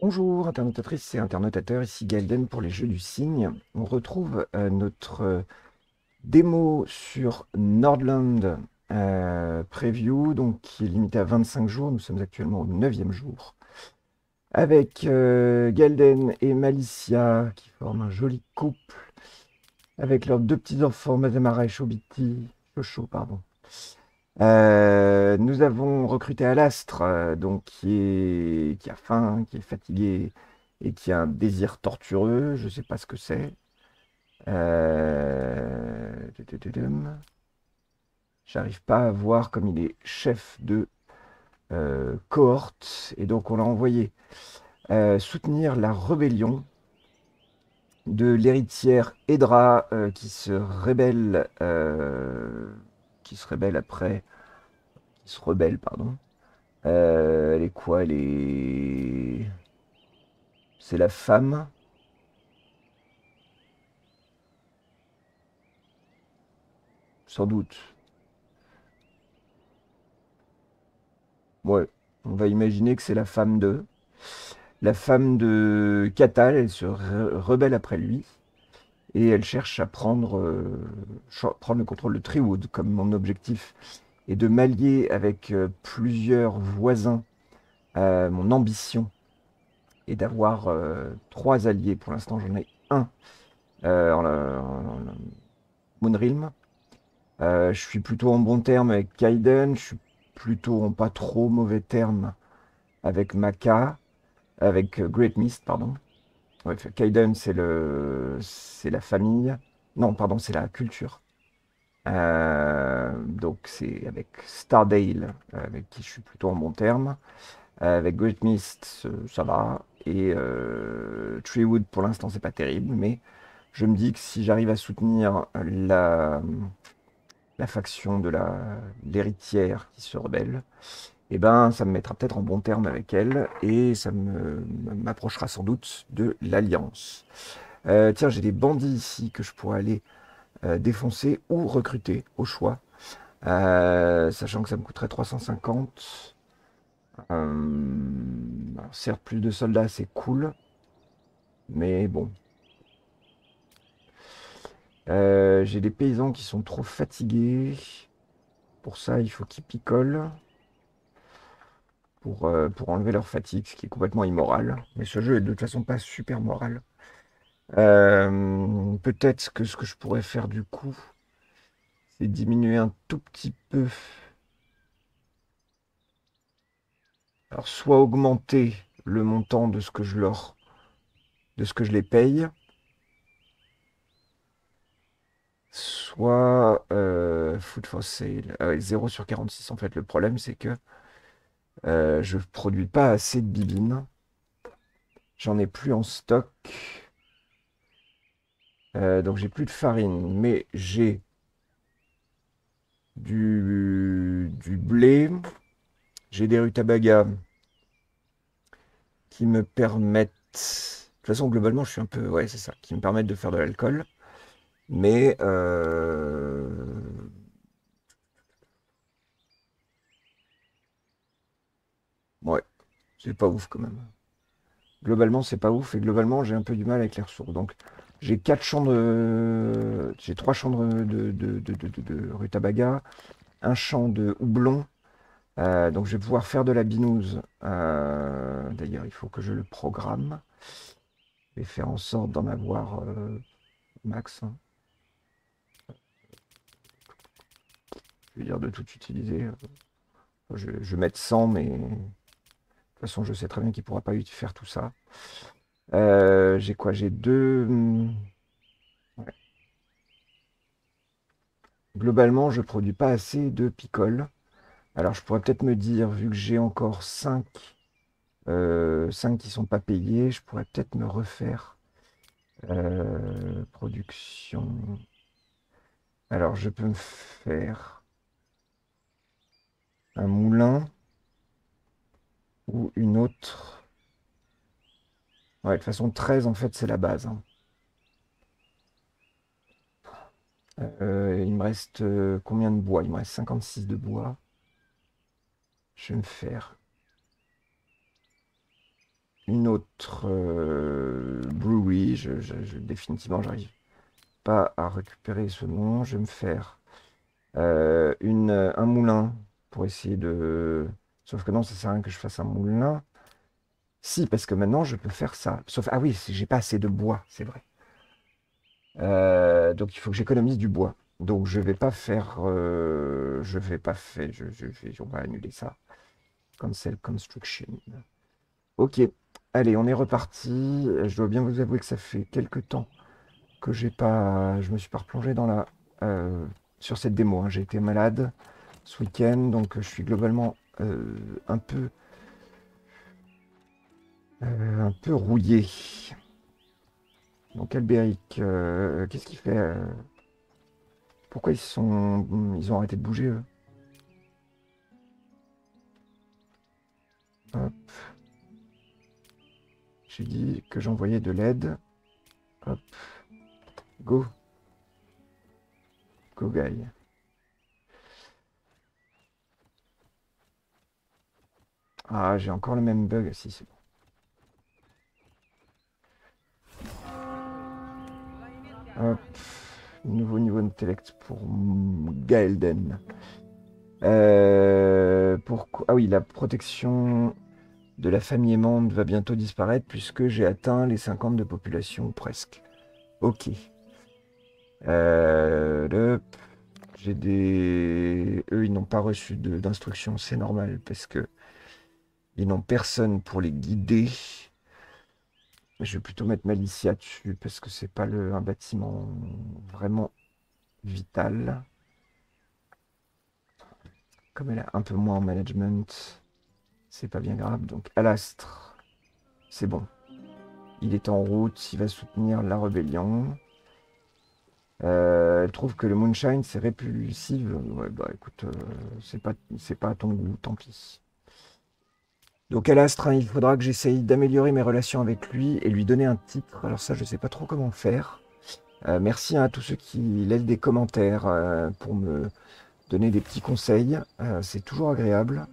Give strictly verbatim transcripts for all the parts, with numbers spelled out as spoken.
Bonjour internautatrices et internautateurs, ici Gaelden pour les Jeux du Cygne. On retrouve euh, notre euh, démo sur Nordland euh, Preview, donc qui est limitée à vingt-cinq jours. Nous sommes actuellement au neuvième jour. Avec euh, Gaelden et Malicia qui forment un joli couple, avec leurs deux petits-enfants, Mazamara et Chobiti, Chocho, pardon. Euh, nous avons recruté Alastre, euh, donc qui est, qui a faim, qui est fatigué et qui a un désir tortureux. Je sais pas ce que c'est. Euh... tudududum. J'arrive pas à voir comme il est chef de euh, cohorte et donc on l'a envoyé euh, soutenir la rébellion de l'héritière Edra euh, qui se rébelle, euh, qui se rébelle après, qui se rebelle, pardon. Euh, elle est quoi? Elle est... C'est la femme? Sans doute. Ouais, on va imaginer que c'est la femme de... La femme de Catal, elle se re- rebelle après lui. Et elle cherche à prendre, euh, cha- prendre le contrôle de Treewood, comme mon objectif est de m'allier avec euh, plusieurs voisins. Euh, mon ambition est d'avoir euh, trois alliés. Pour l'instant, j'en ai un euh, en, en- en Moonrealm. Euh, je suis plutôt en bon terme avec Kaiden, je suis plutôt en pas trop mauvais terme avec Maka, avec euh, Great Mist, pardon. Ouais, fait, Kaiden, c'est le, c'est la famille. Non, pardon, c'est la culture. Euh, donc c'est avec Stardale, euh, avec qui je suis plutôt en bon terme. Euh, avec Great Mist, euh, ça va. Et euh, Treewood, pour l'instant, c'est pas terrible, mais je me dis que si j'arrive à soutenir la, la faction de la l'héritière qui se rebelle, eh ben, ça me mettra peut-être en bon terme avec elle et ça me m'approchera sans doute de l'alliance. Euh, tiens, j'ai des bandits ici que je pourrais aller euh, défoncer ou recruter au choix, Euh, sachant que ça me coûterait trois cent cinquante. Euh, alors certes, plus de soldats, c'est cool, mais bon. Euh, j'ai des paysans qui sont trop fatigués. Pour ça, il faut qu'ils picolent. pour, euh, pour enlever leur fatigue, ce qui est complètement immoral. Mais ce jeu est de toute façon pas super moral. Euh, peut-être que ce que je pourrais faire du coup, c'est diminuer un tout petit peu. Alors, soit augmenter le montant de ce que je leur, de ce que je les paye, soit euh, food for sale. Ah ouais, zéro sur quarante-six en fait. Le problème, c'est que euh, je produis pas assez de bibines. J'en ai plus en stock. Euh, donc j'ai plus de farine, mais j'ai du, du blé, j'ai des rutabagas qui me permettent. De toute façon, globalement, je suis un peu. Ouais, c'est ça, qui me permettent de faire de l'alcool. Mais. Euh... Ouais, c'est pas ouf quand même. Globalement, c'est pas ouf et globalement, j'ai un peu du mal avec les ressources. Donc, j'ai quatre champs de. J'ai trois champs de, de, de, de, de, de- de rutabaga, un champ de houblon. Euh, donc, je vais pouvoir faire de la binouse. Euh, D'ailleurs, il faut que je le programme. Je vais faire en sorte d'en avoir euh, max, hein. Je vais dire de tout utiliser. Je, je vais mettre cent, mais de toute façon, je sais très bien qu'il ne pourra pas faire tout ça. Euh, j'ai quoi? J'ai deux. hum, ouais. Globalement, je produis pas assez de picoles. Alors, je pourrais peut-être me dire, vu que j'ai encore cinq, euh, cinq qui sont pas payés, je pourrais peut-être me refaire euh, production. Alors, je peux me faire un moulin ou une autre. Ouais, de toute façon, treize, en fait, c'est la base, hein. Euh, il me reste euh, combien de bois? Il me reste cinquante-six de bois. Je vais me faire une autre euh, brewery. Je, je, je, définitivement, j'arrive pas à récupérer ce nom. Je vais me faire euh, une, un moulin pour essayer de... Sauf que non, ça sert à rien que je fasse un moulin. Si, parce que maintenant, je peux faire ça. Sauf, ah oui, j'ai pas assez de bois, c'est vrai. Euh, donc, il faut que j'économise du bois. Donc, je vais pas faire... Euh, je vais pas faire... Je, je vais, on va annuler ça. Cancel construction. Ok. Allez, on est reparti. Je dois bien vous avouer que ça fait quelques temps que j'ai pas... Je me suis pas replongé dans la... Euh, sur cette démo, hein. J'ai été malade ce week-end, donc je suis globalement euh, un peu... Euh, un peu rouillé. Donc Albéric, euh, qu'est-ce qu'il fait euh, pourquoi ils sont... Ils ont arrêté de bouger, eux? Hop. J'ai dit que j'envoyais de l'aide. Hop. Go. Go, guy. Ah, j'ai encore le même bug. Si, c'est bon. Hop. Nouveau niveau d'intellect pour Gaelden. Euh, pourquoi... Ah oui, la protection de la famille aimante va bientôt disparaître puisque j'ai atteint les cinquante de population presque. Ok. Euh, le... J'ai des... Eux, ils n'ont pas reçu d'instructions, c'est normal, parce que ils n'ont personne pour les guider. Je vais plutôt mettre Malicia dessus, parce que c'est pas le, un bâtiment vraiment vital. Comme elle a un peu moins en management, c'est pas bien grave. Donc Alastre, c'est bon. Il est en route, il va soutenir la rébellion. Euh, elle trouve que le Moonshine, c'est répulsif. Ouais, bah écoute, euh, c'est pas, c'est pas à ton goût, tant pis. Donc Alastre, hein, il faudra que j'essaye d'améliorer mes relations avec lui et lui donner un titre. Alors ça, je sais pas trop comment faire. Euh, merci hein, à tous ceux qui laissent des commentaires euh, pour me donner des petits conseils. Euh, c'est toujours agréable.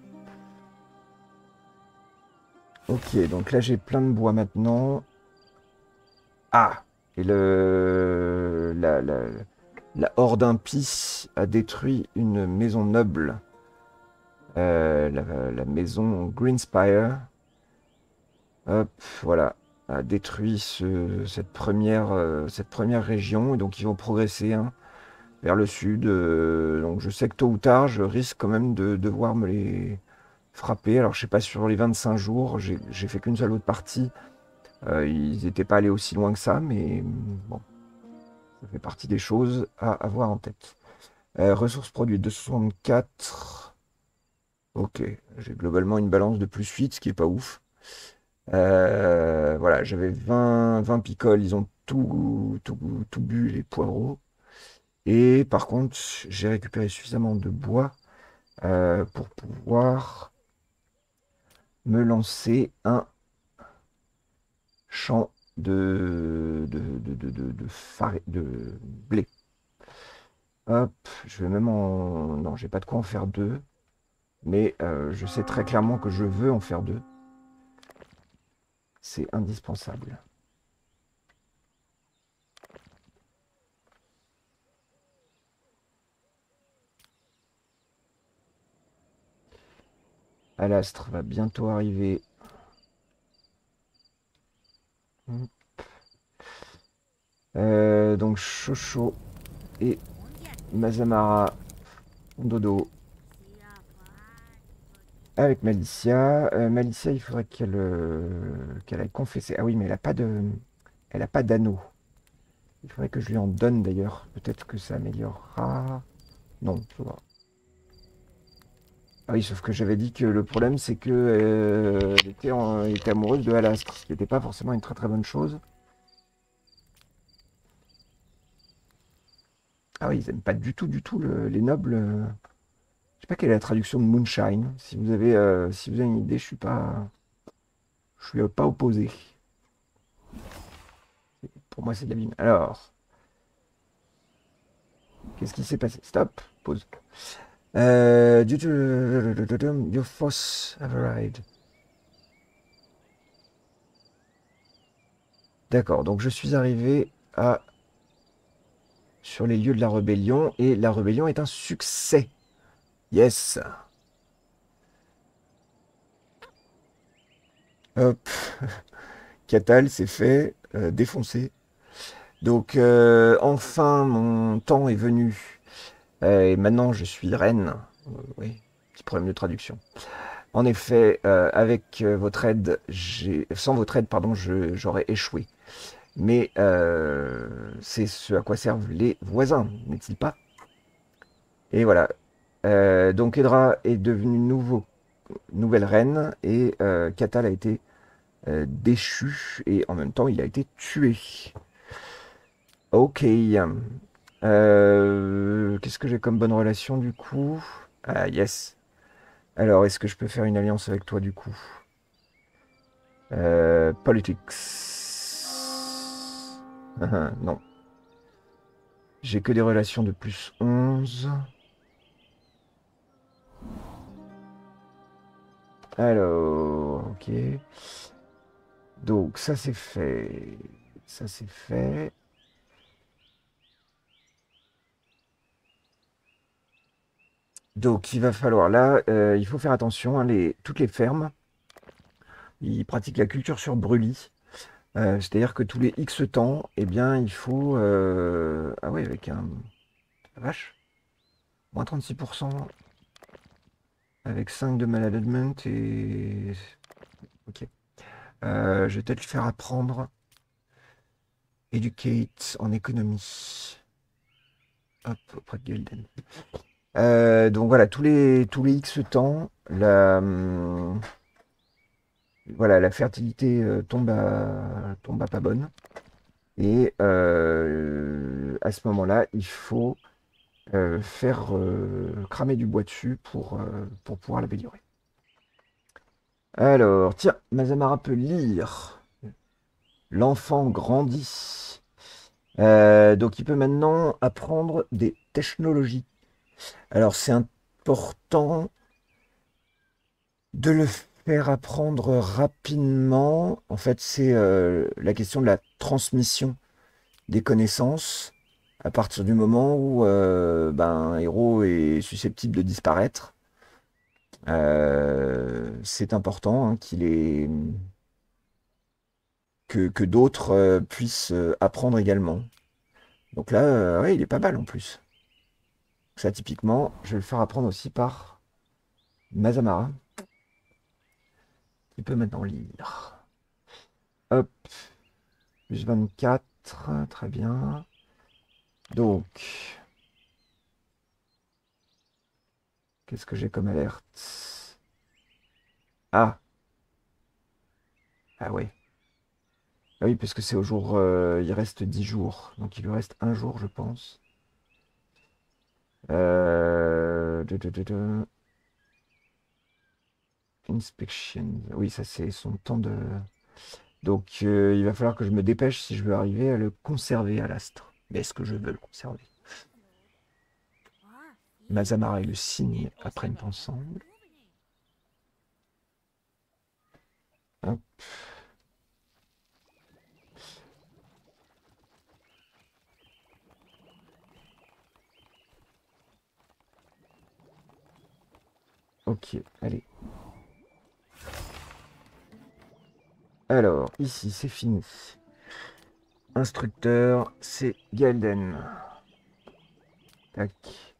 Ok, donc là j'ai plein de bois maintenant. Ah! Et le la, la, la horde impie a détruit une maison noble. Euh, la, la maison Greenspire. Hop, voilà. A détruit ce, cette, première, euh, cette première région. Et donc ils vont progresser hein, vers le sud. Euh, donc je sais que tôt ou tard, je risque quand même de devoir me les frapper. Alors je sais pas, sur les vingt-cinq jours, j'ai j'ai fait qu'une seule autre partie. Euh, ils n'étaient pas allés aussi loin que ça, mais bon, ça fait partie des choses à avoir en tête. Euh, ressources produites deux cent soixante-quatre. Ok, j'ai globalement une balance de plus huit, ce qui est pas ouf. Euh, voilà, j'avais vingt, vingt picoles, ils ont tout, tout, tout bu, les poireaux. Et par contre, j'ai récupéré suffisamment de bois euh, pour pouvoir me lancer un champ de, de, de, de, de, de, farine- de blé. Hop, je vais même en... Non, j'ai pas de quoi en faire deux, mais euh, je sais très clairement que je veux en faire deux. C'est indispensable. Alastre va bientôt arriver. Euh, donc Chocho et Mazamara font dodo avec Malicia. Euh, Malicia, il faudrait qu'elle euh, qu'elle aille confesser. Ah oui, mais elle a pas de, elle a pas d'anneau. Il faudrait que je lui en donne d'ailleurs. Peut-être que ça améliorera. Non, tu vois. Ah oui, sauf que j'avais dit que le problème, c'est que euh, elle était, en- elle était amoureuse de Alastre, ce qui n'était pas forcément une très très bonne chose. Ah oui, ils aiment pas du tout, du tout le- les nobles. euh. Je sais pas quelle est la traduction de Moonshine. Si vous avez, euh, si vous avez une idée, je suis pas, je suis euh, pas opposé. Pour moi, c'est de la mine. Alors, qu'est-ce qui s'est passé? Stop, pause. Euh, due to your force have arrived. D'accord, donc je suis arrivé à sur les lieux de la rébellion et la rébellion est un succès. Yes. Hop, Catal, c'est fait, euh, défoncé. Donc euh, enfin mon temps est venu. Euh, et maintenant je suis reine. Euh, oui, petit problème de traduction. En effet, euh, avec euh, votre aide, j'ai, sans votre aide, pardon, je- j'aurais échoué. Mais euh, c'est ce à quoi servent les voisins, n'est-il pas? Et voilà. Euh, donc Edra est devenue nouveau, nouvelle reine et euh, Catal a été euh, déchu et en même temps il a été tué. Ok. Euh, qu'est-ce que j'ai comme bonne relation du coup? Ah yes. Alors est-ce que je peux faire une alliance avec toi du coup? Euh, politics. Ah, non. J'ai que des relations de plus onze. Alors, ok. Donc ça c'est fait. Ça c'est fait. Donc il va falloir là, euh, il faut faire attention, hein, les, toutes les fermes, ils pratiquent la culture sur brûlis. Euh, c'est-à-dire que tous les X temps, eh bien il faut... euh, Ah ouais, avec un... La vache, moins trente-six pour cent avec cinq de management et... Ok. Euh, je vais peut-être le faire apprendre Educate en économie. Hop, auprès de Gilden. Euh, donc voilà, tous les, tous les X temps, la, hum, voilà, la fertilité euh, tombe à, tombe à pas bonne. Et euh, à ce moment-là, il faut euh, faire euh, cramer du bois dessus pour, euh, pour pouvoir l'améliorer. Alors, tiens, Mazamara peut lire. L'enfant grandit. Euh, donc il peut maintenant apprendre des technologies. Alors c'est important de le faire apprendre rapidement. En fait, c'est euh, la question de la transmission des connaissances. À partir du moment où euh, ben, un héros est susceptible de disparaître, euh, c'est important hein, qu'il ait, que, que d'autres euh, puissent euh, apprendre également. Donc là, euh, ouais, il est pas mal en plus. Ça, typiquement, je vais le faire apprendre aussi par Mazamara, qui peut maintenant lire. Hop, plus vingt-quatre, très bien. Donc, qu'est-ce que j'ai comme alerte? Ah, ah ouais. Ah oui, parce que c'est au jour, euh, il reste dix jours. Donc il lui reste un jour, je pense. Euh, de- de- de- de- Inspection. Oui, ça c'est son temps de... Donc euh, il va falloir que je me dépêche si je veux arriver à le conserver à l'astre. Mais est-ce que je veux le conserver? Mazamara et le cygne apprennent ensemble. Hop. Ok, allez. Alors, ici, c'est fini. Instructeur, c'est Galden. Tac.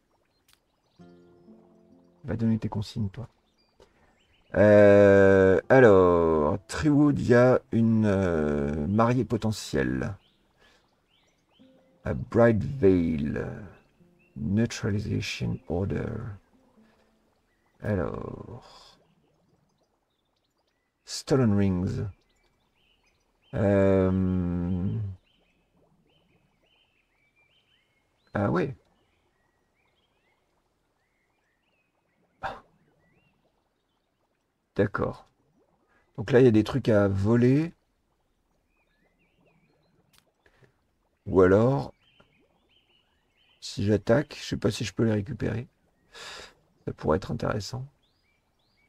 Va donner tes consignes, toi. Euh, alors, Treewood, il y a une euh, mariée potentielle. À Bright Vale. Neutralization Order. Alors. Stolen Rings. Euh, Ah ouais. D'accord. Donc là, il y a des trucs à voler. Ou alors, si j'attaque, je sais pas si je peux les récupérer. Ça pourrait être intéressant.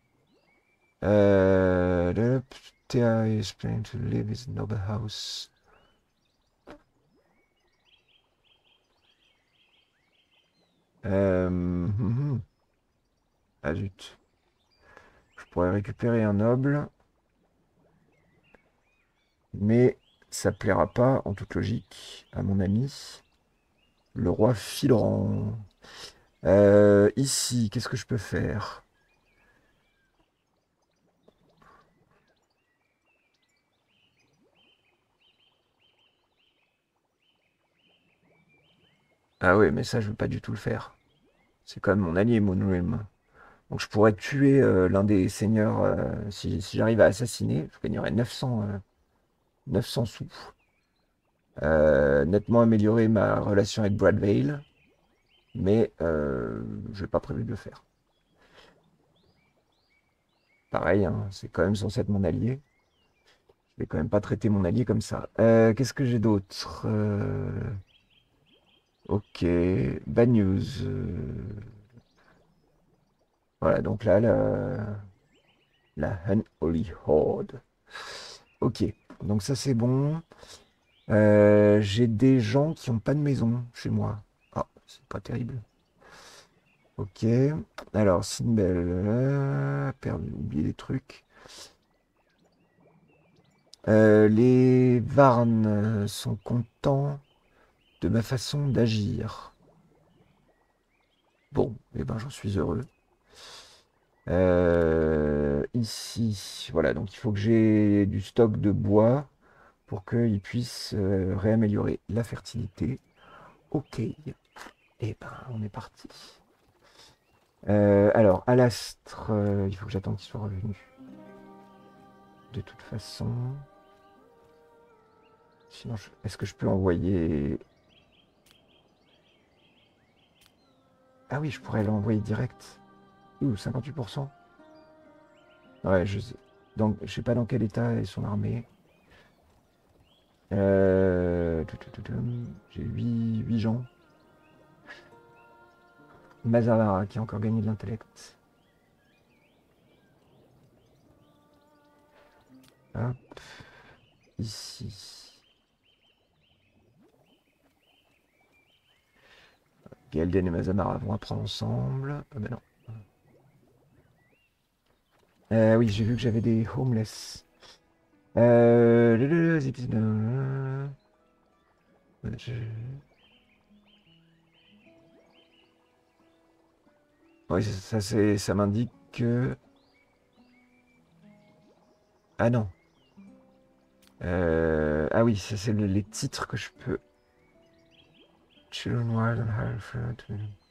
Euh... le- Thea is planning to live in noble house. Euh, hum, hum. Ah zut. Je pourrais récupérer un noble, mais ça plaira pas, en toute logique, à mon ami, le roi Philoran. Euh, ici, qu'est-ce que je peux faire? Ah ouais, mais ça, je veux pas du tout le faire. C'est quand même mon allié, Moonrealm. Donc je pourrais tuer euh, l'un des seigneurs euh, si, si j'arrive à assassiner. Je gagnerais neuf cents, euh, neuf cents sous. Euh, nettement améliorer ma relation avec Brad Vale, mais euh, je n'ai pas prévu de le faire. Pareil, hein, c'est quand même censé être mon allié. Je vais quand même pas traiter mon allié comme ça. Euh, Qu'est-ce que j'ai d'autre? Euh, Ok, bad news. Euh, Voilà, donc là, la, la Unholy Horde. Ok, donc ça c'est bon. Euh, j'ai des gens qui n'ont pas de maison chez moi. Ah, c'est pas terrible. Ok. Alors, Sinbel, euh, perdu, oublié des trucs. Euh, les Varnes euh, sont contents de ma façon d'agir. Bon, eh ben j'en suis heureux. Euh, ici, voilà, donc il faut que j'ai du stock de bois pour qu'ils puissent euh, réaméliorer la fertilité. Ok, et ben on est parti. Euh, alors, Alastre, euh, il faut que j'attende qu'il soit revenu. De toute façon. Sinon, je- est-ce que je peux envoyer... Ah oui, je pourrais l'envoyer direct. Ouh, cinquante-huit pour cent. Ouais, je sais. Donc, je sais pas dans quel état est son armée. Euh... tout, tout, tout, tout. J'ai huit huit gens. Mazara qui a encore gagné de l'intellect. Hop. Ici. Galden et Mazamara vont apprendre ensemble. Ah ben non. Euh, oui, j'ai vu que j'avais des homeless. Euh... le- le- le- zip- euh, je- Oui, ça, ça, c'est, ça m'indique que... Ah non. Euh, Ah oui, ça c'est le- les titres que je peux... Children Wild and Hereford.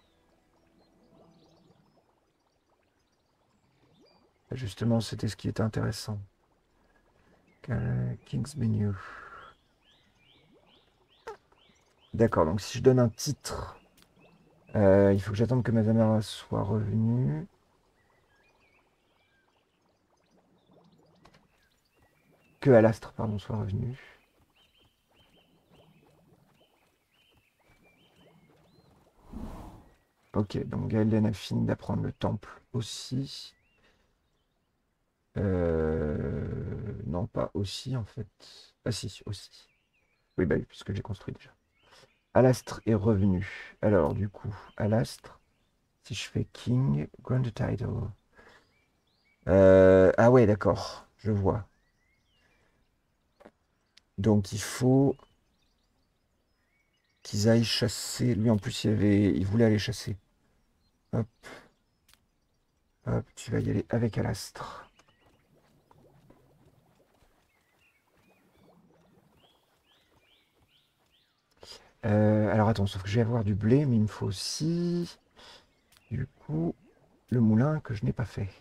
Justement, c'était ce qui était intéressant. Euh, King's Menu. D'accord, donc si je donne un titre, euh, il faut que j'attende que Mazamara soit revenu. Que Alastre, pardon, soit revenu. Ok, donc Gaëlen a fini d'apprendre le temple aussi. Euh, Non, pas aussi en fait. Ah si, aussi. Oui, bah oui, puisque j'ai construit déjà. Alastre est revenu. Alors, du coup, Alastre, si je fais King, Grand Title. Euh, ah ouais, d'accord, je vois. Donc il faut qu'ils aillent chasser. Lui en plus, il avait, il voulait aller chasser. Hop, hop, tu vas y aller avec Alastre. Euh, alors attends, sauf que je vais avoir du blé, mais il me faut aussi, du coup, le moulin que je n'ai pas fait.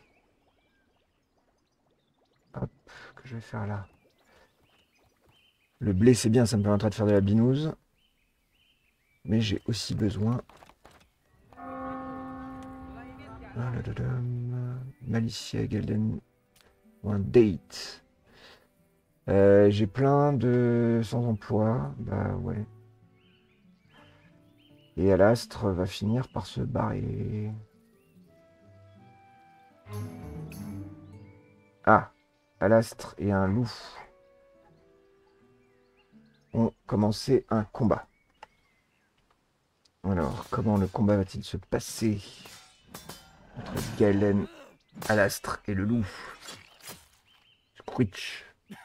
Hop, que je vais faire là. Le blé, c'est bien, ça me permettra de faire de la binouse. Mais j'ai aussi besoin... Ah, là, là, là, Malicia, Gelden, ou un date. Euh, j'ai plein de sans-emploi. Bah ouais. Et Alastre va finir par se barrer. Ah, Alastre et un loup ont commencé un combat. Alors, comment le combat va-t-il se passer entre Galen, Alastre et le loup? Squitch.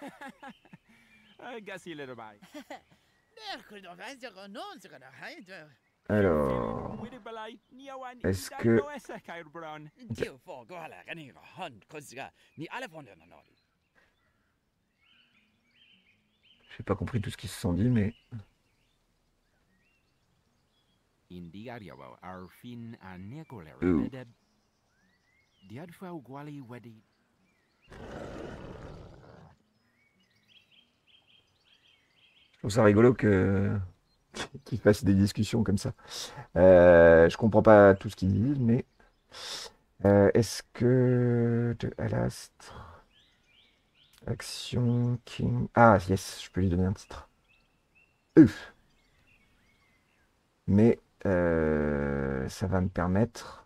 Alors, est-ce que... J'ai pas compris tout ce qu'ils se sont dit, mais... Ouh. Je trouve ça rigolo que qu'ils fassent des discussions comme ça. Euh, je comprends pas tout ce qu'ils disent, mais euh, est-ce que de Alastre, Action, King... Ah, yes, je peux lui donner un titre. Ouf. Mais euh, ça va me permettre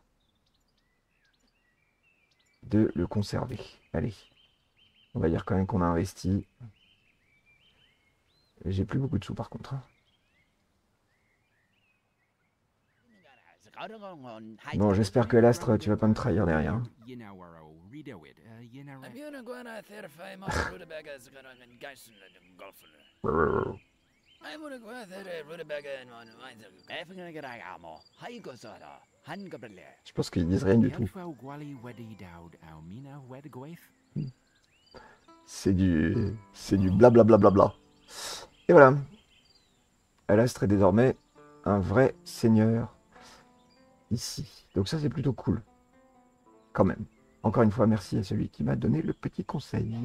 de le conserver. Allez, on va dire quand même qu'on a investi. J'ai plus beaucoup de sous par contre. Bon, j'espère que l'Astre, tu vas pas me trahir derrière. Je pense qu'ils disent rien du tout. C'est du... C'est du blablabla. Bla bla bla. Et voilà. Alastre est désormais un vrai seigneur ici. Donc ça, c'est plutôt cool. Quand même. Encore une fois, merci à celui qui m'a donné le petit conseil.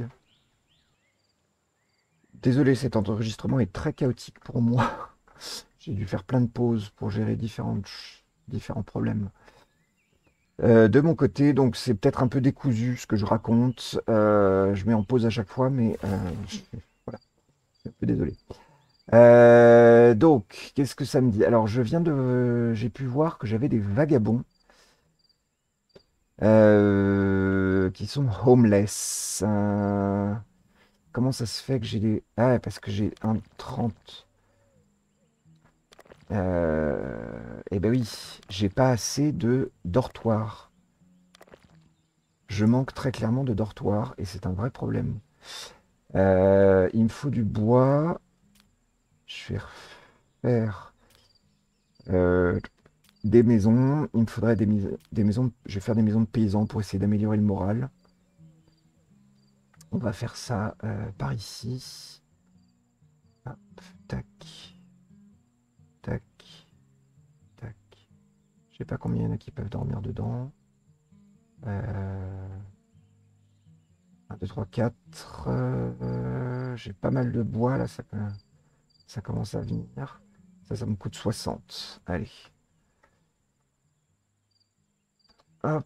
Désolé, cet enregistrement est très chaotique pour moi. J'ai dû faire plein de pauses pour gérer différentes, différents problèmes. Euh, de mon côté, donc c'est peut-être un peu décousu ce que je raconte. Euh, je mets en pause à chaque fois, mais euh, je, voilà, je suis un peu désolé. Euh, donc, qu'est-ce que ça me dit? Alors, je viens de, j'ai pu voir que j'avais des vagabonds euh, qui sont homeless. Euh, comment ça se fait que j'ai des... Ah, parce que j'ai un trente. Euh, eh ben oui, j'ai pas assez de dortoirs. Je manque très clairement de dortoirs et c'est un vrai problème. Euh, il me faut du bois. Je vais refaire euh, des maisons. Il me faudrait des, mis- des maisons. Je vais faire des maisons de paysans pour essayer d'améliorer le moral. On va faire ça euh, par ici. Hop, tac, tac, tac. Je sais pas combien il y en a qui peuvent dormir dedans. Euh, un, deux, trois, quatre. Euh, j'ai pas mal de bois là, ça, ça commence à venir. Ça, ça me coûte soixante. Allez. Hop.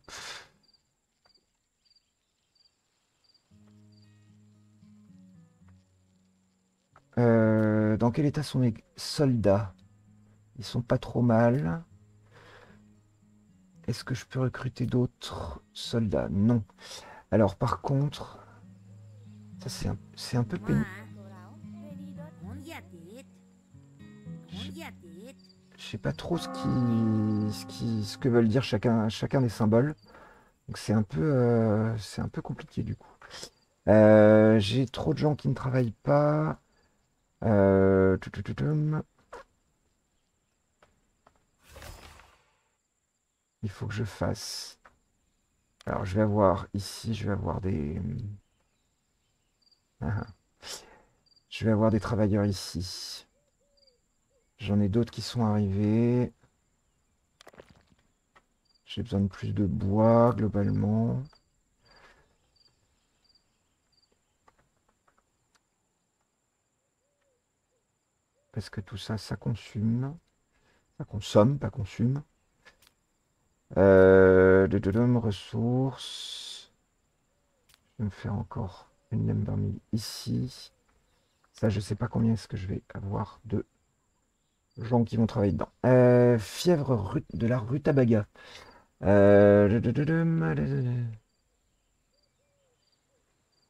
Euh, dans quel état sont mes soldats? Ils sont pas trop mal. Est-ce que je peux recruter d'autres soldats? Non. Alors par contre, ça c'est un, c'est un peu pénible. Je sais pas trop ce qui, ce qui, ce que veulent dire chacun, chacun des symboles. Donc c'est un peu, euh, c'est un peu compliqué du coup. Euh, j'ai trop de gens qui ne travaillent pas. Euh, tout, tout, tout, tout. Il faut que je fasse. Alors je vais avoir ici, je vais avoir des. Ah, ah. Je vais avoir des travailleurs ici. J'en ai d'autres qui sont arrivés. J'ai besoin de plus de bois, globalement. Parce que tout ça, ça consume. Ça consomme, pas consume. Euh, de, de, de, ressources. Je vais me faire encore une number mill ici. Ça, je sais pas combien est-ce que je vais avoir de gens qui vont travailler dedans. Euh, fièvre ru- de la rutabaga. Euh, de, de, de, de,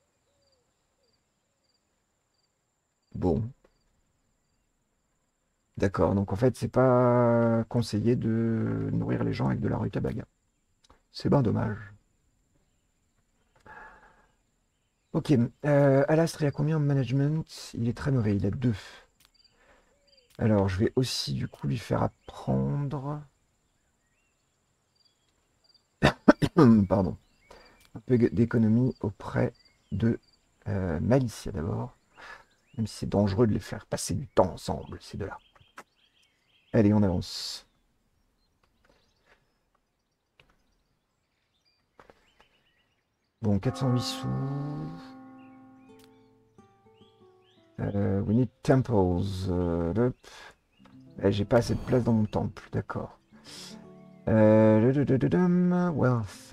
Bon. D'accord, donc en fait, c'est pas conseillé de nourrir les gens avec de la rutabaga. C'est bien dommage. Ok, euh, Alastre, il a combien en management? Il est très mauvais, il a deux. Alors, je vais aussi du coup lui faire apprendre. Pardon. Un peu d'économie auprès de euh, Malicia d'abord. Même si c'est dangereux de les faire passer du temps ensemble, ces deux-là. Allez, on avance. Bon, quatre cent huit sous. Euh, we need temples. Euh, hop. Eh, j'ai pas assez de place dans mon temple, d'accord. Euh, le- le- le- le- le- wealth.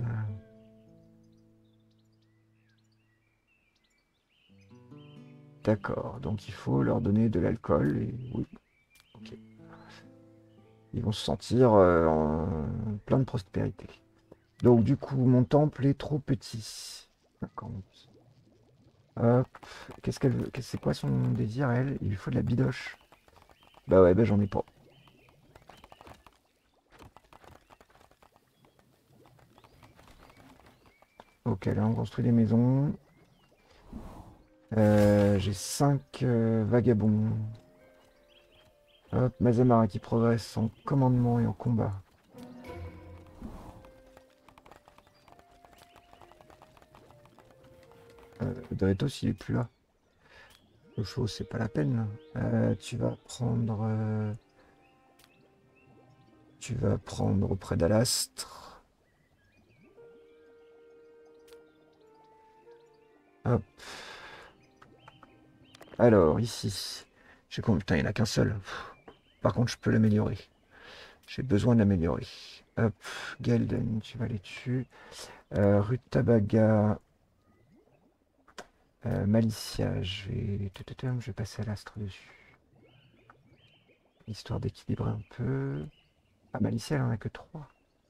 D'accord, donc il faut leur donner de l'alcool et oui, ok. Ils vont se sentir euh, en plein de prospérité. Donc du coup, mon temple est trop petit. cinquante. Hop, qu'est-ce qu'elle veut? Qu'est-ce- C'est quoi son désir, elle? Il lui faut de la bidoche. Bah ouais, bah j'en ai pas. Ok, là on construit des maisons. Euh, j'ai cinq vagabonds. Hop, Mazamara qui progresse en commandement et en combat. Euh, Dretos, il est plus là. Le show, c'est pas la peine. Euh, tu vas prendre... euh, tu vas prendre auprès d'Alastre. Hop. Alors, ici. J'ai combien? Putain, il n'y en a qu'un seul. Par contre, je peux l'améliorer. J'ai besoin de l'améliorer. Hop. Galden, tu vas aller dessus. Euh, Rutabaga. Euh, Malicia, je vais... je vais passer à l'astre dessus. Histoire d'équilibrer un peu. Ah, Malicia, elle en a que trois.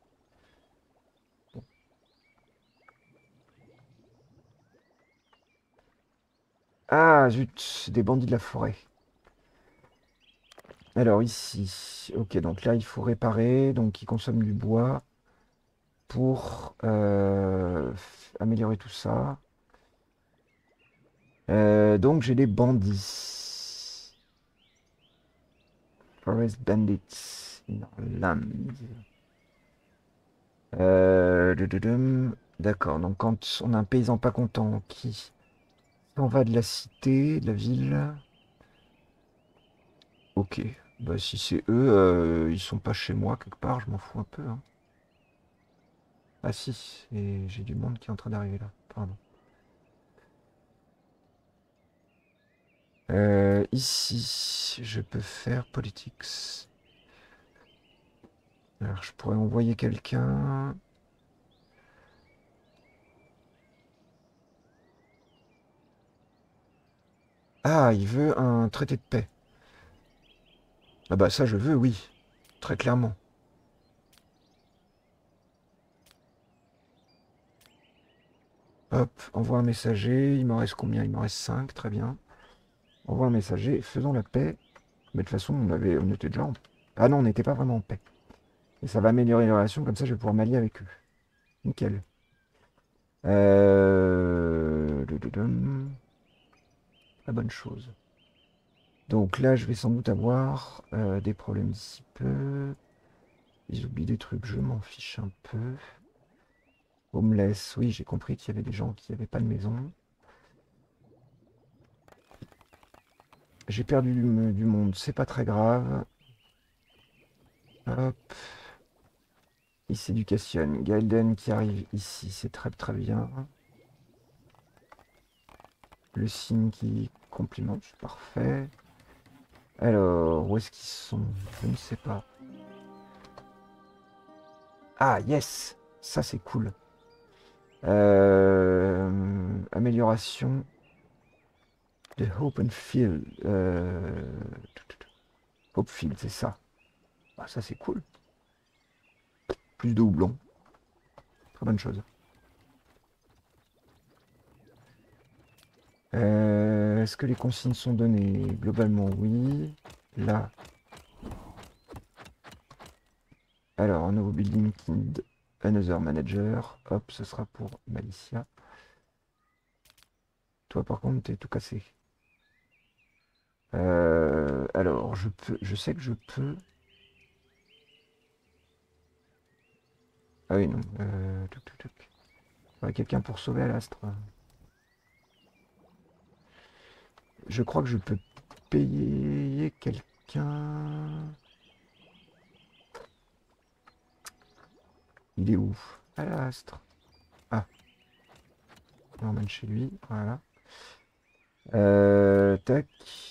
Bon. Ah, zut, c'est des bandits de la forêt. Alors ici, ok, donc là il faut réparer, donc il consomme du bois pour euh, améliorer tout ça. Euh, donc j'ai des bandits. Forest Bandits in our land. Euh, dududum. D'accord, donc quand on a un paysan pas content qui s'en va de la cité, de la ville. Ok, bah si c'est eux, euh, ils sont pas chez moi quelque part, je m'en fous un peu, hein. Ah si, et j'ai du monde qui est en train d'arriver là, pardon. Euh, ici, je peux faire politics. Alors, je pourrais envoyer quelqu'un. Ah, il veut un traité de paix. Ah bah ça, je veux, oui. Très clairement. Hop, envoie un messager. Il m'en reste combien? Il m'en reste cinq, très bien. Envoie un messager, faisons la paix. Mais de toute façon, on avait, on était déjà en... Ah non, on n'était pas vraiment en paix. Et ça va améliorer les relations, comme ça je vais pouvoir m'allier avec eux. Nickel. Euh... dududum. La bonne chose. Donc là, je vais sans doute avoir euh, des problèmes d'ici peu. Ils oublient des trucs, je m'en fiche un peu. Homeless, oui, j'ai compris qu'il y avait des gens qui n'avaient pas de maison. J'ai perdu du, du monde, c'est pas très grave. Hop. Ici, éducation. Gaiden qui arrive ici, c'est très très bien. Le signe qui complimente, c'est parfait. Alors, où est-ce qu'ils sont? Je ne sais pas. Ah, yes! Ça, c'est cool. Euh, amélioration de Hopefield. Euh, Hopefield, c'est ça. Ah, ça, c'est cool. Plus de houblon. Très bonne chose. Euh, est-ce que les consignes sont données? Globalement, oui. Là, Alors, un nouveau building qui need another manager. Hop, ce sera pour Malicia. Toi, par contre, t'es tout cassé. Euh, alors, je peux, je sais que je peux. Ah oui, non. Euh, tuc, tuc, tuc. Ouais, quelqu'un pour sauver Alastre. Je crois que je peux payer quelqu'un. Il est où? Alastre. Ah, on l'emmène chez lui. Voilà. Euh, tac.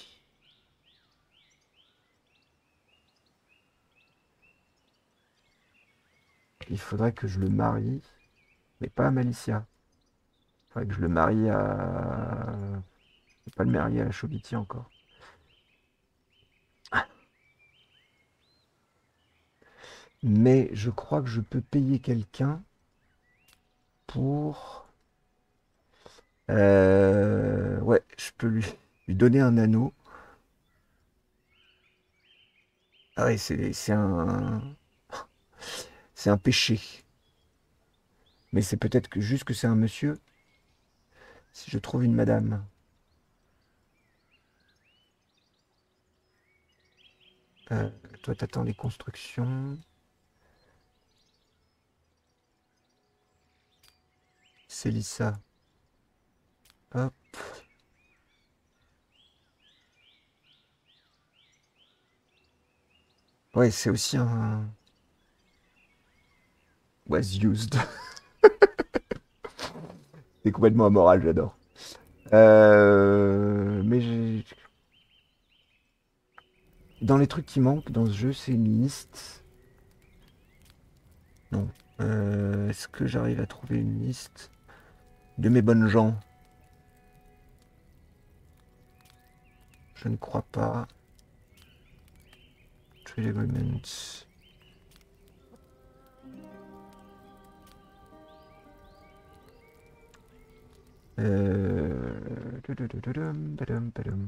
Il faudrait que je le marie, mais pas à Malicia. Il faudrait que je le marie à... Je vais pas le marier à la Chobiti encore. Mais je crois que je peux payer quelqu'un pour... Euh, ouais, je peux lui, lui donner un anneau. Ah ouais, c'est c'est un... C'est un péché. Mais c'est peut-être que juste que c'est un monsieur. Si je trouve une madame. Euh, toi, t'attends les constructions. C'est Lisa. Hop. Ouais, c'est aussi un... Was used. C'est complètement amoral, j'adore. Euh, mais j'ai... Dans les trucs qui manquent dans ce jeu, c'est une liste. Non. Euh, Est-ce que j'arrive à trouver une liste de mes bonnes gens? Je ne crois pas. Trade agreements. Euh... tududududum, badum, badum.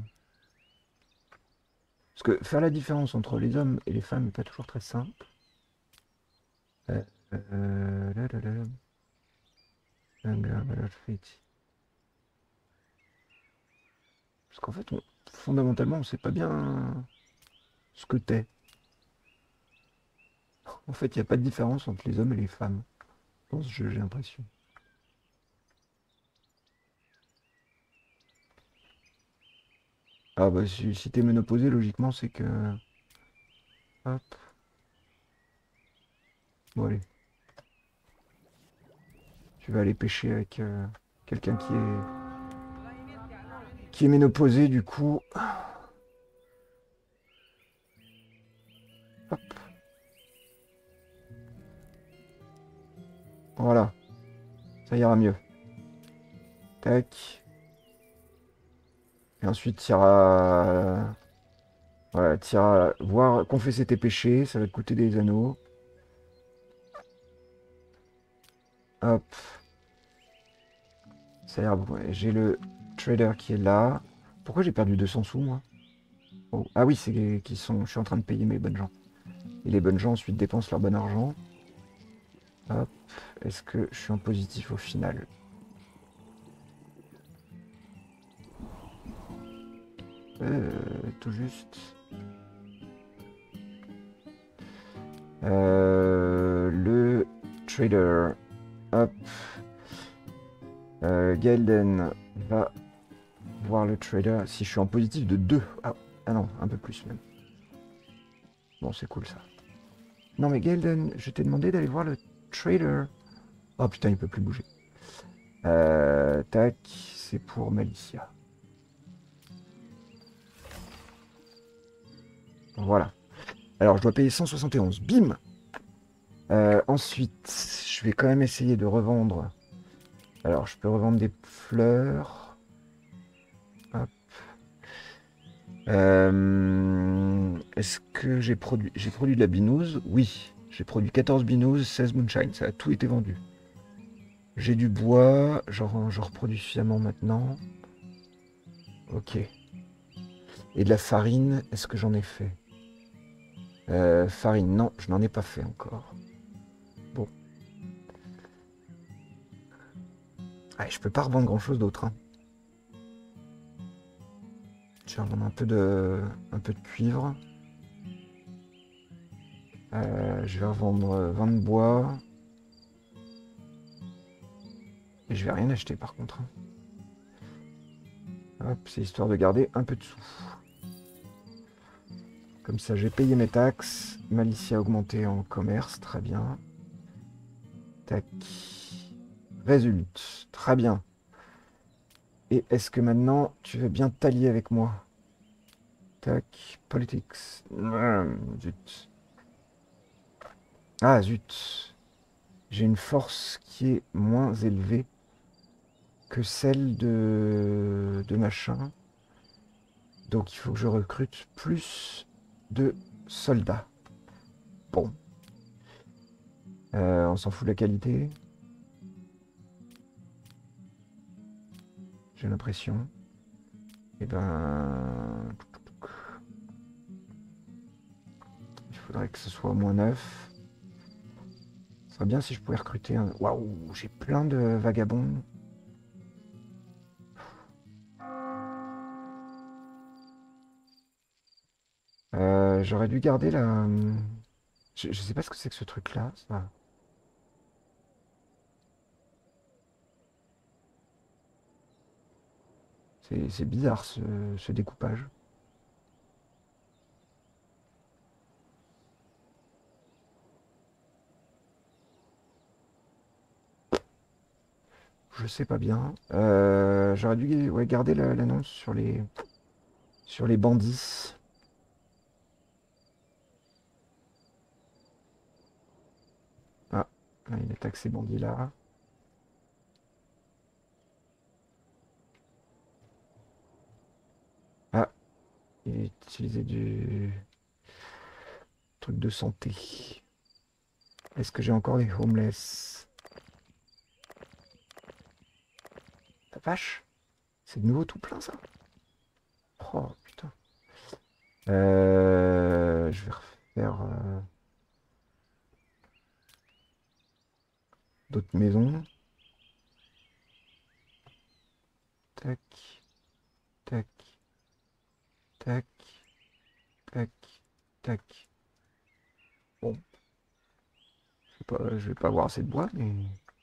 Parce que faire la différence entre les hommes et les femmes n'est pas toujours très simple. Euh, euh, dadadam. Anger, valor, fate. Parce qu'en fait, on- fondamentalement, on sait pas bien ce que t'es. En fait, il n'y a pas de différence entre les hommes et les femmes. Dans ce jeu, j'ai l'impression. Ah bah si, si t'es ménopausé, logiquement, c'est que... Hop. Bon allez. Tu vas aller pêcher avec euh, quelqu'un qui est... qui est ménopausé, du coup. Hop. Voilà. Ça ira mieux. Tac. Et ensuite, tu iras... Voilà, tu iras voir, confesser tes péchés, ça va te coûter des anneaux. Hop. Ça ira. Ouais, j'ai le trader qui est là. Pourquoi j'ai perdu deux cents sous, moi? Oh. Ah oui, c'est qu'ils sont... Je suis en train de payer mes bonnes gens. Et les bonnes gens ensuite dépensent leur bon argent. Hop. Est-ce que je suis en positif au final? Euh, tout juste. Euh, le trader. Hop. Euh, Gelden va voir le trader. Si je suis en positif de deux. Ah, ah non, un peu plus même. Bon, c'est cool ça. Non mais Gelden, je t'ai demandé d'aller voir le trader. Oh putain, il peut plus bouger. Euh, tac, c'est pour Malicia. Voilà. Alors, je dois payer cent soixante et onze. Bim! Euh, ensuite, je vais quand même essayer de revendre. Alors, je peux revendre des fleurs. Hop. Euh, Est-ce que j'ai produit... J'ai produit de la binouze? Oui. J'ai produit quatorze binouses, seize moonshine. Ça a tout été vendu. J'ai du bois. J'en j'en reproduis suffisamment maintenant. Ok. Et de la farine, est-ce que j'en ai fait? Euh, farine, non, je n'en ai pas fait encore. Ouais, je peux pas revendre grand chose d'autre. Hein. Je vais revendre un peu de, un peu de cuivre. Euh, je vais revendre vingt de bois. Et je vais rien acheter par contre. Hein. Hop, c'est histoire de garder un peu de sous. Comme ça, j'ai payé mes taxes. Malicia a augmenté en commerce, très bien. Tac. Résulte, très bien. Et est-ce que maintenant, tu veux bien t'allier avec moi? Tac, politics. Hum, zut. Ah, zut. J'ai une force qui est moins élevée que celle de, de machin. Donc il faut que je recrute plus de soldats. Bon. Euh, on s'en fout de la qualité. J'ai l'impression. Eh ben... Il faudrait que ce soit au moins neuf. Ce serait bien si je pouvais recruter un... Waouh, j'ai plein de vagabonds. Euh, j'aurais dû garder la... Je, je sais pas ce que c'est que ce truc-là. Ça. C'est c'est bizarre ce, ce découpage. Je sais pas bien. Euh, j'aurais dû ouais, garder la- l'annonce sur les, sur les bandits. Ah, il attaque ces bandits-là. Ah, il utilisait du truc de santé. Est-ce que j'ai encore des homeless? La vache, c'est de nouveau tout plein ça. Oh putain. Euh, je vais refaire euh, d'autres maisons. Tac, tac, tac, tac, tac. Bon, je vais pas, je vais pas avoir assez de bois, mais...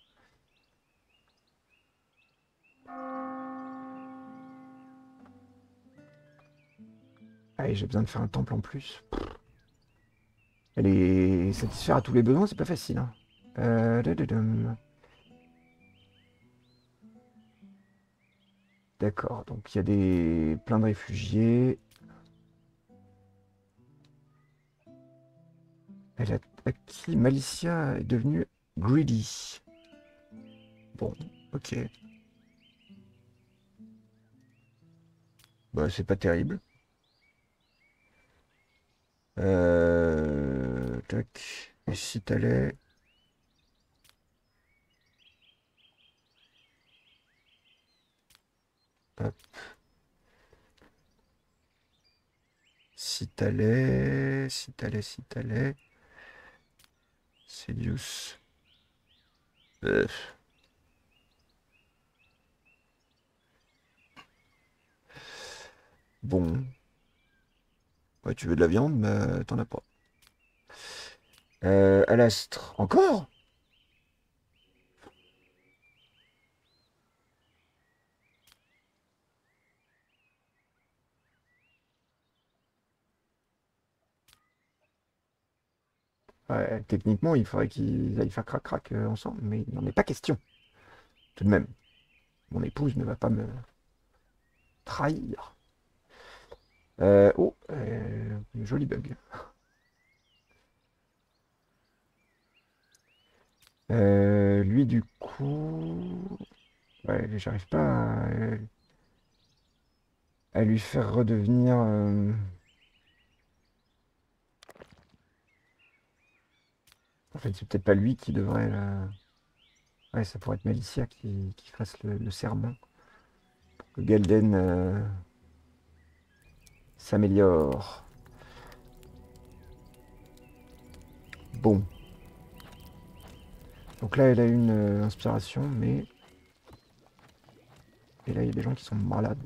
Allez, j'ai besoin de faire un temple en plus. Elle est satisfaire à tous les besoins, c'est pas facile. Hein. Euh, dadadam. D'accord, donc il y a des plein de réfugiés. Elle a acquis Malicia est devenue greedy. Bon, ok. Bah, c'est pas terrible. Euh, tac. Et si t'allais... Hop. Si t'allais... Si t'allais, si t'allais... Sedius. Euh, Bon. Ouais, tu veux de la viande, mais t'en as pas. Euh, Alastre. Encore? Ouais, techniquement, il faudrait qu'ils aillent faire crac-crac euh, ensemble, mais il n'en est pas question. Tout de même, mon épouse ne va pas me trahir. Euh, oh, euh, joli bug. Euh, lui, du coup... Ouais, j'arrive pas à, à lui faire redevenir... euh, En fait, c'est peut-être pas lui qui devrait... euh, Ouais, ça pourrait être Malicia qui, qui fasse le, le serment. Que Galden euh, s'améliore. Bon. Donc là, elle a une euh, inspiration, mais Et là, il y a des gens qui sont malades.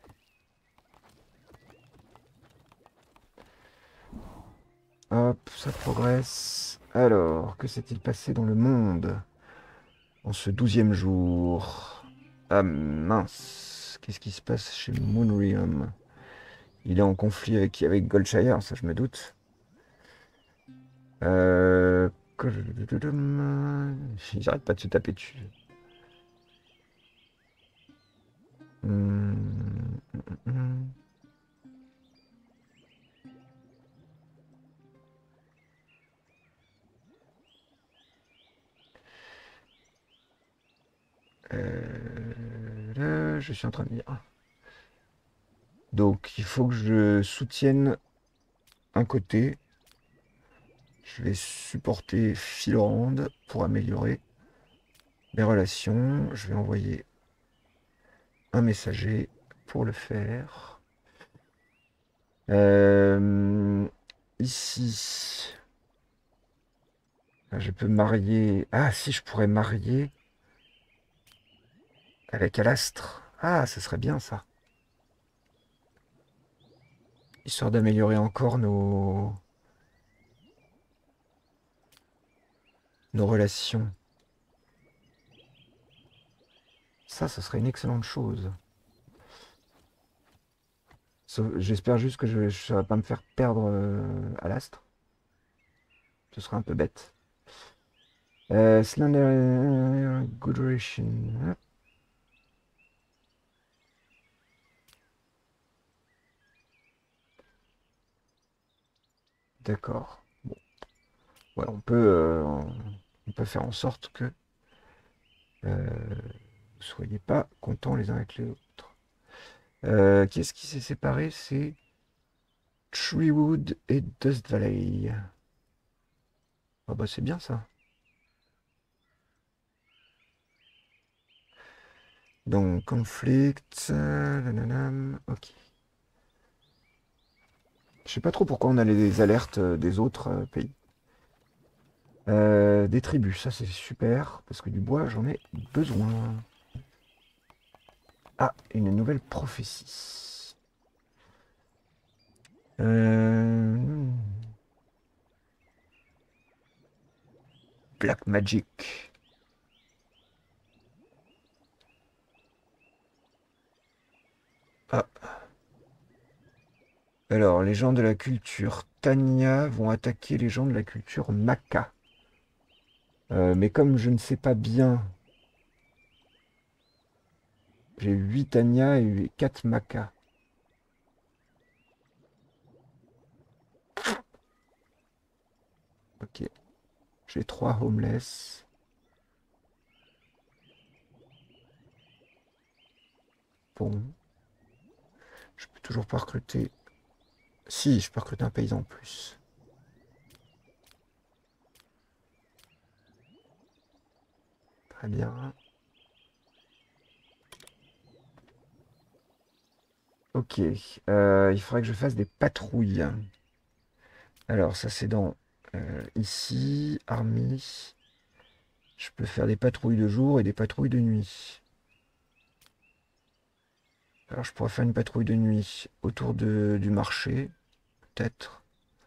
Hop, ça progresse. Alors, que s'est-il passé dans le monde en ce douzième jour? Ah mince, qu'est-ce qui se passe chez Moonrealm? Il est en conflit avec, avec Goldshire, ça je me doute. Euh... Ils n'arrêtent pas de se taper dessus. Hum, hum, hum. Euh, là, je suis en train de lire. Donc, il faut que je soutienne un côté. Je vais supporter Philorand pour améliorer mes relations. Je vais envoyer un messager pour le faire. Euh, ici, je peux marier. Ah, si je pourrais marier avec Alastre. Ah, ce serait bien ça. Histoire d'améliorer encore nos... nos relations. Ça, ce serait une excellente chose. J'espère juste que je ne vais pas me faire perdre euh, Alastre. Ce serait un peu bête. Euh, Slender Good Ration. D'accord. Bon. Ouais, on peut, euh, on peut faire en sorte que euh, vous ne soyez pas contents les uns avec les autres. Euh, Qu'est-ce qui s'est séparé? C'est Treewood et Dust Valley. Ah bah c'est bien ça. Donc, conflict. Nananam, ok. Je sais pas trop pourquoi on a les alertes des autres euh, pays. Euh, des tribus, ça c'est super, parce que du bois j'en ai besoin. Ah, une nouvelle prophétie. Euh... Black Magic. Ah. Alors, les gens de la culture Tanya vont attaquer les gens de la culture Maka. Euh, mais comme je ne sais pas bien, j'ai huit Tanya et quatre Maka. Ok. J'ai trois homeless. Bon. Je peux toujours pas recruter. Si, je peux recruter un paysan en plus. Très bien. Ok. Euh, il faudrait que je fasse des patrouilles. Alors, ça c'est dans euh, ici, Army. Je peux faire des patrouilles de jour et des patrouilles de nuit. Alors, je pourrais faire une patrouille de nuit autour de, du marché, peut-être.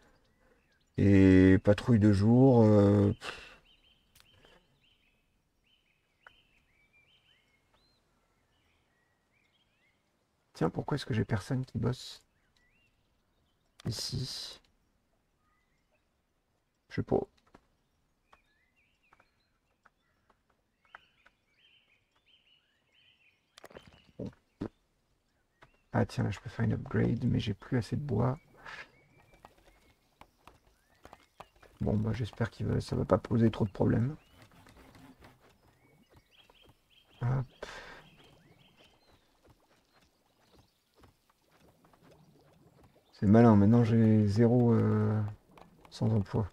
Et patrouille de jour. euh, Tiens, pourquoi est-ce que j'ai personne qui bosse ici? Je sais pas. Bon. Ah tiens, là, je peux faire une upgrade, mais j'ai plus assez de bois. Bon, bah j'espère que ça va pas poser trop de problèmes. Hop. C'est malin, maintenant j'ai zéro euh, sans emploi.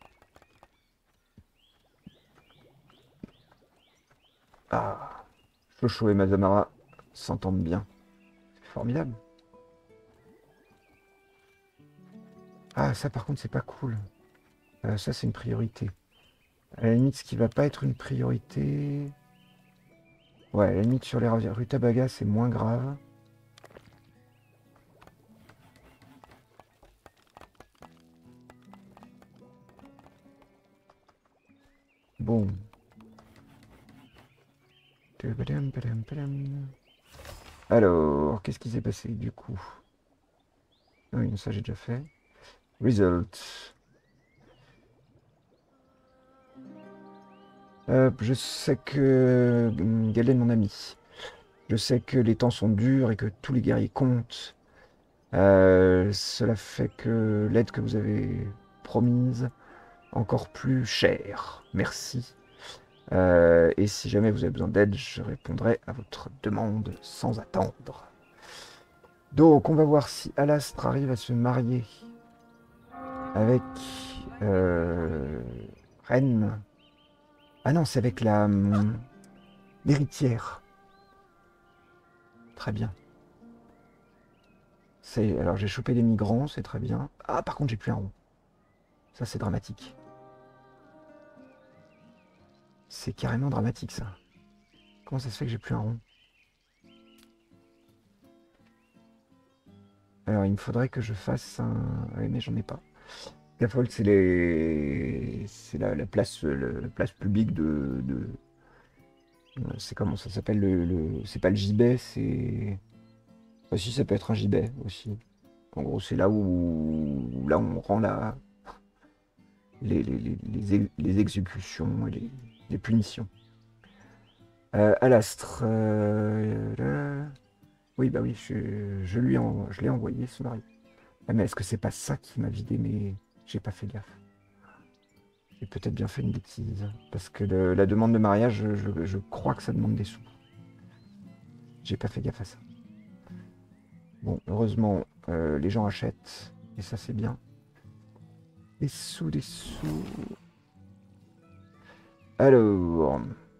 Ah, Chocho et Mazamara s'entendent bien. C'est formidable. Ah, ça par contre, c'est pas cool. Euh, ça, c'est une priorité. À la limite, ce qui va pas être une priorité... Ouais, à la limite sur les rutabagas, c'est moins grave. Bon. Alors, qu'est-ce qui s'est passé du coup? Ah oui, ça j'ai déjà fait. Result. Hop, je sais que... hum, Galen, mon ami. Je sais que les temps sont durs et que tous les guerriers comptent. Euh, cela fait que l'aide que vous avez promise encore plus chère. Merci. Euh, et si jamais vous avez besoin d'aide, je répondrai à votre demande sans attendre. Donc, on va voir si Alastre arrive à se marier avec euh, Reine. Ah non, c'est avec la hum, l'héritière. Très bien. C'est alors j'ai chopé des migrants, c'est très bien. Ah, par contre, j'ai plus un rond. Ça, c'est dramatique. C'est carrément dramatique, ça. Comment ça se fait que j'ai plus un rond? Alors, il me faudrait que je fasse un... Oui, mais j'en ai pas. Scaffold, c'est les... c'est la, la place, le- la place publique de... de- euh, C'est comment ça s'appelle le, le- C'est pas le gibet, c'est... Enfin, si, ça peut être un gibet aussi. En gros, c'est là où... Là, on rend la... les, les, les, les ex- les exécutions et les, les punitions. Euh, Alastre... euh, là. Oui, bah oui, je, je lui en... je l'ai envoyé, ce mari. Ah, mais est-ce que c'est pas ça qui m'a vidé mes... J'ai pas fait gaffe. J'ai peut-être bien fait une bêtise. Parce que le- la demande de mariage, je, je- je crois que ça demande des sous. J'ai pas fait gaffe à ça. Bon, heureusement, euh, les gens achètent. Et ça, c'est bien. Des sous, des sous. Alors.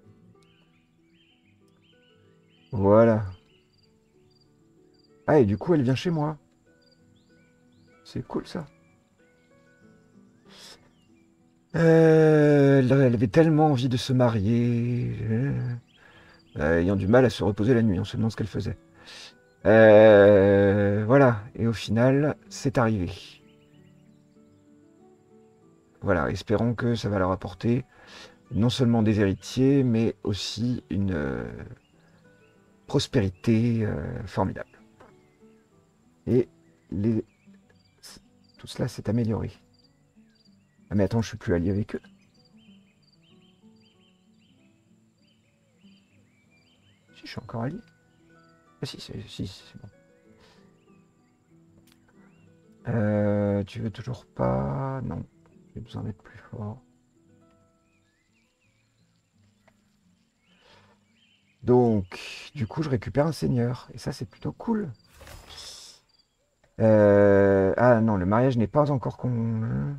Voilà. Ah, et du coup, elle vient chez moi. C'est cool, ça. Euh, elle elle avait tellement envie de se marier. Euh, ayant du mal à se reposer la nuit. On se demande ce qu'elle faisait. Euh, voilà. Et au final, c'est arrivé. Voilà. Espérons que ça va leur apporter non seulement des héritiers, mais aussi une euh, prospérité euh, formidable. Et les... tout cela s'est amélioré. Ah mais attends, je suis plus allié avec eux. Si, je suis encore allié. Ah si, c'est si, c'est bon. Euh, tu veux toujours pas? Non, j'ai besoin d'être plus fort. Donc, du coup, je récupère un seigneur. Et ça, c'est plutôt cool. Euh, Ah non, le mariage n'est pas encore con.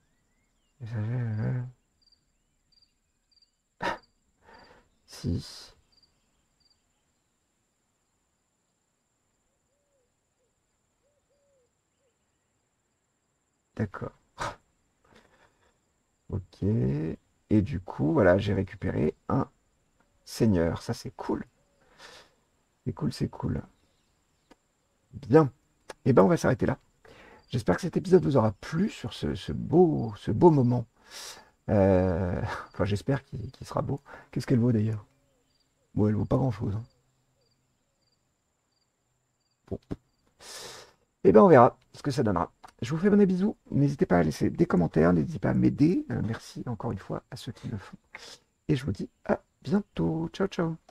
Si. D'accord. Ok. Et du coup, voilà, j'ai récupéré un seigneur. Ça, c'est cool. C'est cool, c'est cool. Bien. Et ben, on va s'arrêter là. J'espère que cet épisode vous aura plu sur ce, ce beau, ce beau moment. Euh, Enfin, j'espère qu'il qu'il sera beau. Qu'est-ce qu'elle vaut d'ailleurs? Bon, elle vaut pas grand-chose, hein. Bon. Et ben, on verra ce que ça donnera. Je vous fais bon bisous. N'hésitez pas à laisser des commentaires. N'hésitez pas à m'aider. Euh, merci encore une fois à ceux qui le font. Et je vous dis à bientôt. Ciao, ciao.